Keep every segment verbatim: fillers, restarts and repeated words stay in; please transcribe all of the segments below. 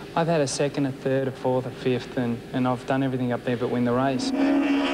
I've had a second, a third, a fourth, a fifth, and, and I've done everything up there but win the race. From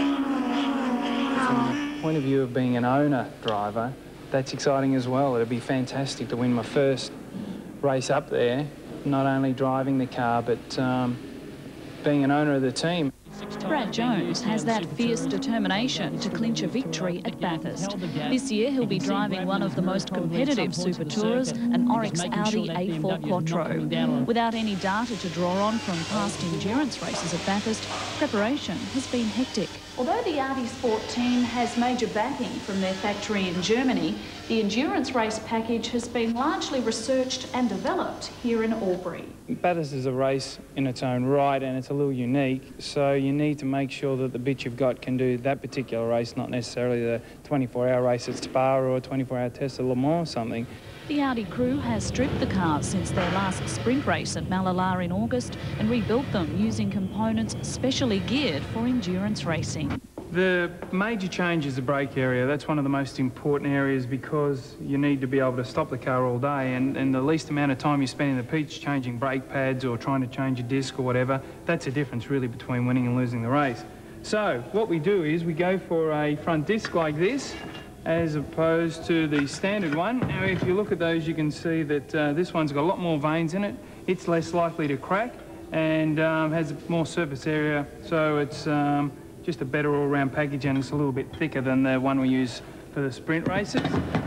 the point of view of being an owner driver, that's exciting as well. It'd be fantastic to win my first race up there, not only driving the car, but um, being an owner of the team. Brad Jones has that fierce determination to clinch a victory at Bathurst. This year he'll be driving one of the most competitive Super Tourers, an Oryx Audi A four Quattro. Without any data to draw on from past endurance races at Bathurst, preparation has been hectic. Although the Audi Sport team has major backing from their factory in Germany, the endurance race package has been largely researched and developed here in Albury. Bathurst is a race in its own right, and it's a little unique, so you need to make sure that the bit you've got can do that particular race, not necessarily the twenty-four hour race at Spa or a twenty-four hour test at Le Mans or something. The Audi crew has stripped the cars since their last sprint race at Mallala in August and rebuilt them using components specially geared for endurance racing. The major change is the brake area. That's one of the most important areas because you need to be able to stop the car all day, and, and the least amount of time you spend in the pits changing brake pads or trying to change a disc or whatever, that's the difference really between winning and losing the race. So what we do is we go for a front disc like this, as opposed to the standard one. Now, if you look at those, you can see that uh, this one's got a lot more vanes in it. It's less likely to crack and um, has more surface area, so it's um, just a better all-round package, and it's a little bit thicker than the one we use for the sprint races.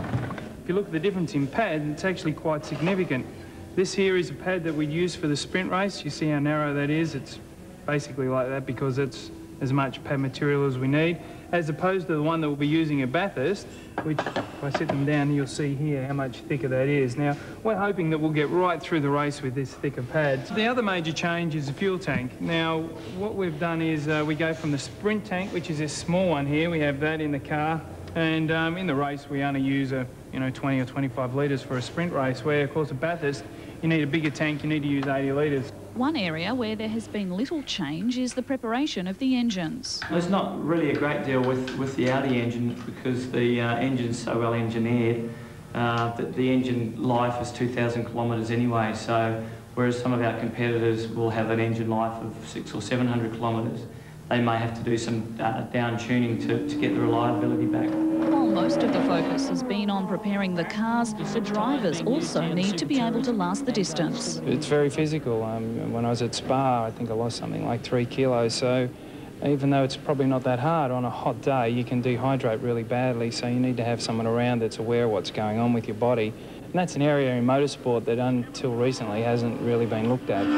If you look at the difference in pad, it's actually quite significant. This here is a pad that we'd use for the sprint race. You see how narrow that is? It's basically like that because it's as much pad material as we need, as opposed to the one that we'll be using at Bathurst, which, if I set them down, you'll see here how much thicker that is. Now, we're hoping that we'll get right through the race with this thicker pad. The other major change is the fuel tank. Now, what we've done is uh, we go from the sprint tank, which is this small one here, we have that in the car, and um, in the race we only use a, you know, twenty or twenty-five litres for a sprint race, where, of course, at Bathurst, you need a bigger tank, you need to use eighty litres. One area where there has been little change is the preparation of the engines. There's not really a great deal with, with the Audi engine because the uh, engine's so well engineered uh, that the engine life is two thousand kilometres anyway, so whereas some of our competitors will have an engine life of six or seven hundred kilometres, they may have to do some uh, down tuning to, to get the reliability back. While most of the focus has been on preparing the cars, the drivers also need to be able to last the distance. It's very physical. Um, when I was at Spa, I think I lost something like three kilos, so even though it's probably not that hard, on a hot day you can dehydrate really badly, so you need to have someone around that's aware of what's going on with your body. And that's an area in motorsport that until recently hasn't really been looked at.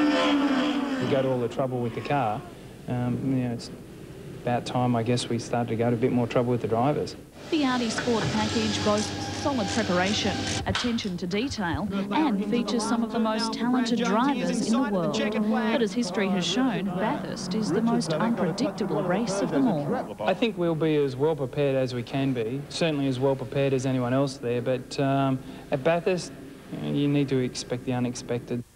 You go to all the trouble with the car, um, you know, it's about time, I guess, we started to go to a bit more trouble with the drivers. The Audi Sport package boasts solid preparation, attention to detail, and features some of the most talented drivers in the world. But as history has shown, Bathurst is the most unpredictable race of them all. I think we'll be as well prepared as we can be, certainly as well prepared as anyone else there, but um, at Bathurst, you need to expect the unexpected.